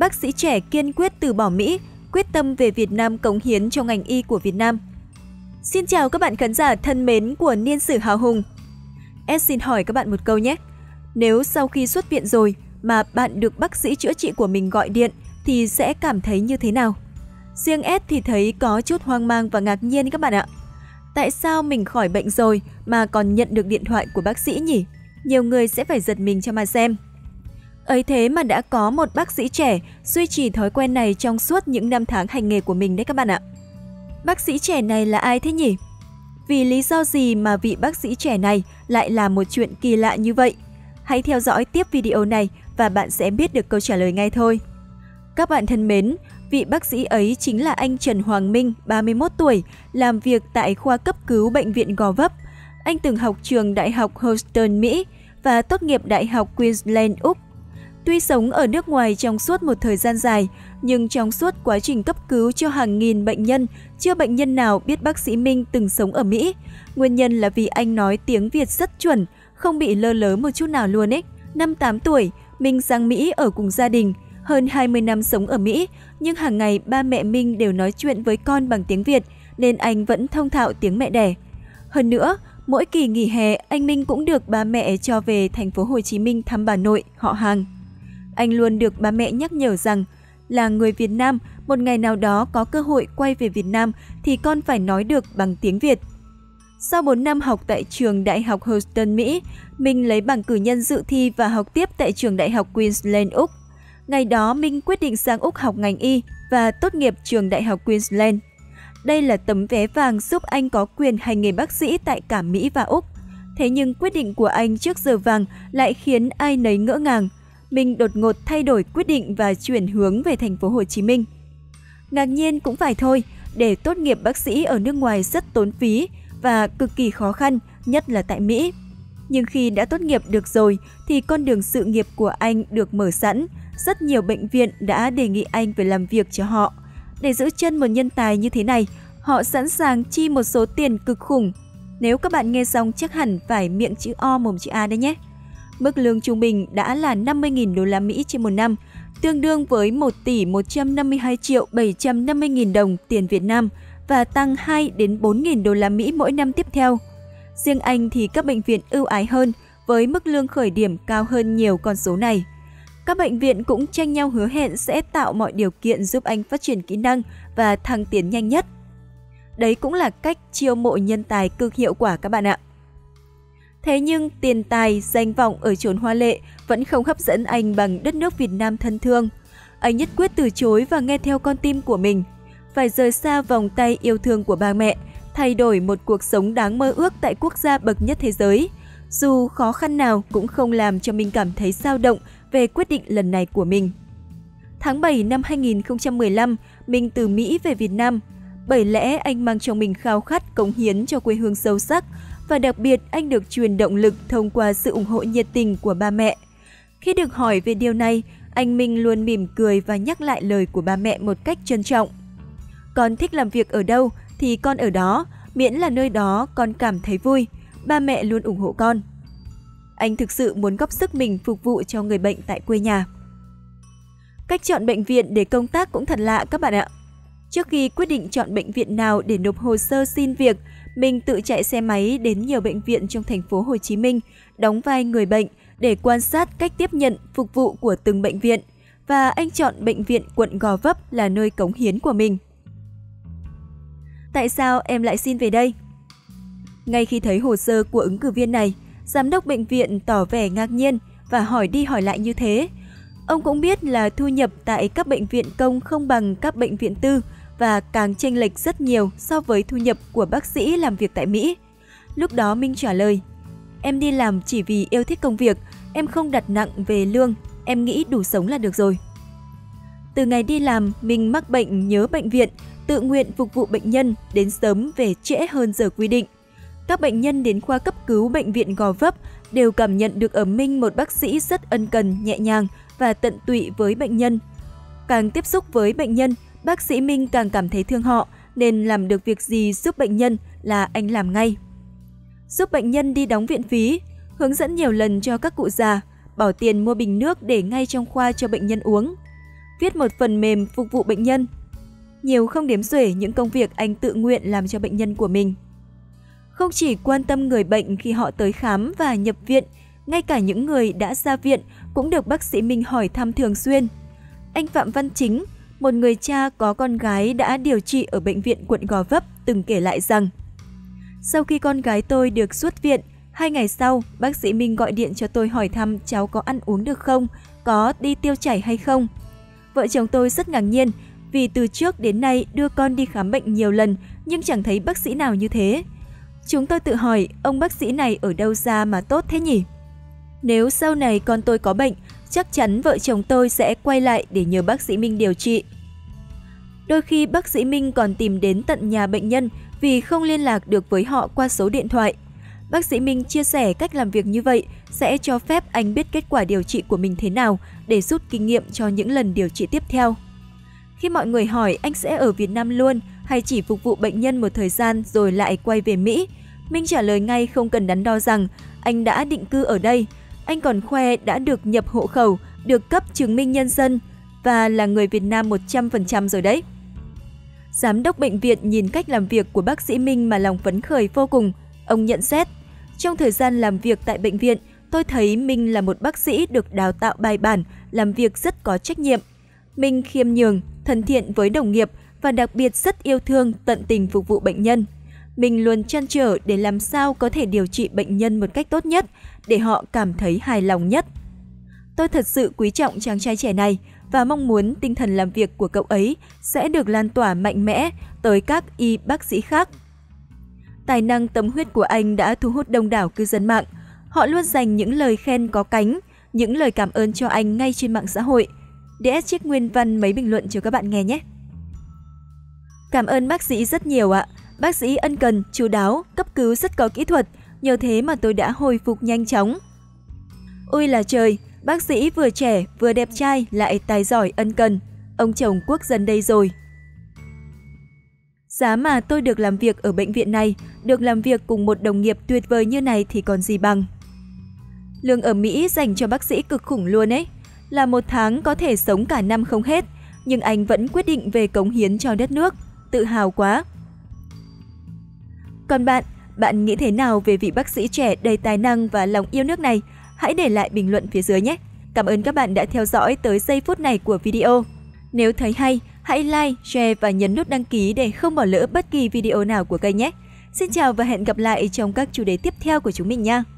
bác sĩ trẻ kiên quyết từ bỏ Mỹ, quyết tâm về Việt Nam cống hiến cho ngành y của Việt Nam. Xin chào các bạn khán giả thân mến của Niên sử hào hùng. S xin hỏi các bạn một câu nhé. Nếu sau khi xuất viện rồi mà bạn được bác sĩ chữa trị của mình gọi điện thì sẽ cảm thấy như thế nào? Riêng S thì thấy có chút hoang mang và ngạc nhiên các bạn ạ. Tại sao mình khỏi bệnh rồi mà còn nhận được điện thoại của bác sĩ nhỉ? Nhiều người sẽ phải giật mình cho mà xem. Ấy thế mà đã có một bác sĩ trẻ duy trì thói quen này trong suốt những năm tháng hành nghề của mình đấy các bạn ạ. Bác sĩ trẻ này là ai thế nhỉ? Vì lý do gì mà vị bác sĩ trẻ này lại làm một chuyện kỳ lạ như vậy? Hãy theo dõi tiếp video này và bạn sẽ biết được câu trả lời ngay thôi. Các bạn thân mến, vị bác sĩ ấy chính là anh Trần Hoàng Minh, 31 tuổi, làm việc tại khoa cấp cứu Bệnh viện Gò Vấp. Anh từng học trường Đại học Houston, Mỹ và tốt nghiệp Đại học Queensland, Úc. Tuy sống ở nước ngoài trong suốt một thời gian dài, nhưng trong suốt quá trình cấp cứu cho hàng nghìn bệnh nhân, chưa bệnh nhân nào biết bác sĩ Minh từng sống ở Mỹ. Nguyên nhân là vì anh nói tiếng Việt rất chuẩn, không bị lơ lớ một chút nào luôn ấy. Năm 8 tuổi, Minh sang Mỹ ở cùng gia đình. Hơn 20 năm sống ở Mỹ, nhưng hàng ngày ba mẹ Minh đều nói chuyện với con bằng tiếng Việt, nên anh vẫn thông thạo tiếng mẹ đẻ. Hơn nữa, mỗi kỳ nghỉ hè, anh Minh cũng được ba mẹ cho về thành phố Hồ Chí Minh thăm bà nội, họ hàng. Anh luôn được ba mẹ nhắc nhở rằng, là người Việt Nam, một ngày nào đó có cơ hội quay về Việt Nam thì con phải nói được bằng tiếng Việt. Sau 4 năm học tại trường Đại học Houston, Mỹ, Minh lấy bằng cử nhân dự thi và học tiếp tại trường Đại học Queensland, Úc. Ngày đó, Minh quyết định sang Úc học ngành y và tốt nghiệp trường Đại học Queensland. Đây là tấm vé vàng giúp anh có quyền hành nghề bác sĩ tại cả Mỹ và Úc. Thế nhưng quyết định của anh trước giờ vàng lại khiến ai nấy ngỡ ngàng. Minh đột ngột thay đổi quyết định và chuyển hướng về thành phố Hồ Chí Minh. Ngạc nhiên cũng phải thôi, để tốt nghiệp bác sĩ ở nước ngoài rất tốn phí và cực kỳ khó khăn, nhất là tại Mỹ. Nhưng khi đã tốt nghiệp được rồi thì con đường sự nghiệp của anh được mở sẵn. Rất nhiều bệnh viện đã đề nghị anh phải làm việc cho họ. Để giữ chân một nhân tài như thế này, họ sẵn sàng chi một số tiền cực khủng. Nếu các bạn nghe xong chắc hẳn phải miệng chữ O mồm chữ A đấy nhé. Mức lương trung bình đã là 50.000 đô la Mỹ trên một năm, tương đương với 1 tỷ 152 triệu 750 nghìn đồng tiền Việt Nam và tăng 2 đến 4.000 đô la Mỹ mỗi năm tiếp theo. Riêng anh thì các bệnh viện ưu ái hơn với mức lương khởi điểm cao hơn nhiều con số này. Các bệnh viện cũng tranh nhau hứa hẹn sẽ tạo mọi điều kiện giúp anh phát triển kỹ năng và thăng tiến nhanh nhất. Đấy cũng là cách chiêu mộ nhân tài cực hiệu quả các bạn ạ. Thế nhưng tiền tài, danh vọng ở chốn hoa lệ vẫn không hấp dẫn anh bằng đất nước Việt Nam thân thương. Anh nhất quyết từ chối và nghe theo con tim của mình. Phải rời xa vòng tay yêu thương của ba mẹ, thay đổi một cuộc sống đáng mơ ước tại quốc gia bậc nhất thế giới. Dù khó khăn nào cũng không làm cho mình cảm thấy dao động về quyết định lần này của mình. Tháng 7 năm 2015, Minh từ Mỹ về Việt Nam. Bởi lẽ anh mang trong mình khao khát cống hiến cho quê hương sâu sắc và đặc biệt anh được truyền động lực thông qua sự ủng hộ nhiệt tình của ba mẹ. Khi được hỏi về điều này, anh Minh luôn mỉm cười và nhắc lại lời của ba mẹ một cách trân trọng. Con thích làm việc ở đâu thì con ở đó, miễn là nơi đó con cảm thấy vui, ba mẹ luôn ủng hộ con. Anh thực sự muốn góp sức mình phục vụ cho người bệnh tại quê nhà. Cách chọn bệnh viện để công tác cũng thật lạ các bạn ạ. Trước khi quyết định chọn bệnh viện nào để nộp hồ sơ xin việc, mình tự chạy xe máy đến nhiều bệnh viện trong thành phố Hồ Chí Minh, đóng vai người bệnh để quan sát cách tiếp nhận, phục vụ của từng bệnh viện. Và anh chọn bệnh viện quận Gò Vấp là nơi cống hiến của mình. Tại sao em lại xin về đây? Ngay khi thấy hồ sơ của ứng cử viên này, giám đốc bệnh viện tỏ vẻ ngạc nhiên và hỏi đi hỏi lại như thế. Ông cũng biết là thu nhập tại các bệnh viện công không bằng các bệnh viện tư và càng chênh lệch rất nhiều so với thu nhập của bác sĩ làm việc tại Mỹ. Lúc đó Minh trả lời, em đi làm chỉ vì yêu thích công việc, em không đặt nặng về lương, em nghĩ đủ sống là được rồi. Từ ngày đi làm, Minh mắc bệnh nhớ bệnh viện, tự nguyện phục vụ bệnh nhân, đến sớm về trễ hơn giờ quy định. Các bệnh nhân đến khoa cấp cứu bệnh viện Gò Vấp đều cảm nhận được ở Minh một bác sĩ rất ân cần, nhẹ nhàng và tận tụy với bệnh nhân. Càng tiếp xúc với bệnh nhân, bác sĩ Minh càng cảm thấy thương họ nên làm được việc gì giúp bệnh nhân là anh làm ngay. Giúp bệnh nhân đi đóng viện phí, hướng dẫn nhiều lần cho các cụ già, bỏ tiền mua bình nước để ngay trong khoa cho bệnh nhân uống. viết một phần mềm phục vụ bệnh nhân. Nhiều không đếm xuể những công việc anh tự nguyện làm cho bệnh nhân của mình. Không chỉ quan tâm người bệnh khi họ tới khám và nhập viện, ngay cả những người đã ra viện cũng được bác sĩ Minh hỏi thăm thường xuyên. Anh Phạm Văn Chính, một người cha có con gái đã điều trị ở bệnh viện quận Gò Vấp, từng kể lại rằng: sau khi con gái tôi được xuất viện, 2 ngày sau, bác sĩ Minh gọi điện cho tôi hỏi thăm cháu có ăn uống được không, có đi tiêu chảy hay không. Vợ chồng tôi rất ngạc nhiên vì từ trước đến nay đưa con đi khám bệnh nhiều lần nhưng chẳng thấy bác sĩ nào như thế. Chúng tôi tự hỏi ông bác sĩ này ở đâu ra mà tốt thế nhỉ? Nếu sau này con tôi có bệnh, chắc chắn vợ chồng tôi sẽ quay lại để nhờ bác sĩ Minh điều trị. Đôi khi bác sĩ Minh còn tìm đến tận nhà bệnh nhân vì không liên lạc được với họ qua số điện thoại. Bác sĩ Minh chia sẻ cách làm việc như vậy sẽ cho phép anh biết kết quả điều trị của mình thế nào để rút kinh nghiệm cho những lần điều trị tiếp theo. Khi mọi người hỏi anh sẽ ở Việt Nam luôn hay chỉ phục vụ bệnh nhân một thời gian rồi lại quay về Mỹ, Minh trả lời ngay không cần đắn đo rằng anh đã định cư ở đây. Anh còn khoe đã được nhập hộ khẩu, được cấp chứng minh nhân dân và là người Việt Nam 100% rồi đấy. Giám đốc bệnh viện nhìn cách làm việc của bác sĩ Minh mà lòng phấn khởi vô cùng. Ông nhận xét, trong thời gian làm việc tại bệnh viện, tôi thấy Minh là một bác sĩ được đào tạo bài bản, làm việc rất có trách nhiệm. Minh khiêm nhường, thân thiện với đồng nghiệp và đặc biệt rất yêu thương, tận tình phục vụ bệnh nhân. Minh luôn trăn trở để làm sao có thể điều trị bệnh nhân một cách tốt nhất, để họ cảm thấy hài lòng nhất. Tôi thật sự quý trọng chàng trai trẻ này và mong muốn tinh thần làm việc của cậu ấy sẽ được lan tỏa mạnh mẽ tới các y bác sĩ khác. Tài năng tâm huyết của anh đã thu hút đông đảo cư dân mạng. Họ luôn dành những lời khen có cánh, những lời cảm ơn cho anh ngay trên mạng xã hội. DS trích nguyên văn mấy bình luận cho các bạn nghe nhé. Cảm ơn bác sĩ rất nhiều ạ. Bác sĩ ân cần, chu đáo, cấp cứu rất có kỹ thuật. Nhờ thế mà tôi đã hồi phục nhanh chóng. Ôi là trời, bác sĩ vừa trẻ, vừa đẹp trai, lại tài giỏi ân cần. Ông chồng quốc dân đây rồi. Giá mà tôi được làm việc ở bệnh viện này, được làm việc cùng một đồng nghiệp tuyệt vời như này thì còn gì bằng. Lương ở Mỹ dành cho bác sĩ cực khủng luôn ấy. Là một tháng có thể sống cả năm không hết, nhưng anh vẫn quyết định về cống hiến cho đất nước. Tự hào quá. Còn bạn nghĩ thế nào về vị bác sĩ trẻ đầy tài năng và lòng yêu nước này? Hãy để lại bình luận phía dưới nhé. Cảm ơn các bạn đã theo dõi tới giây phút này của video. Nếu thấy hay, hãy like, share và nhấn nút đăng ký để không bỏ lỡ bất kỳ video nào của kênh nhé. Xin chào và hẹn gặp lại trong các chủ đề tiếp theo của chúng mình nha.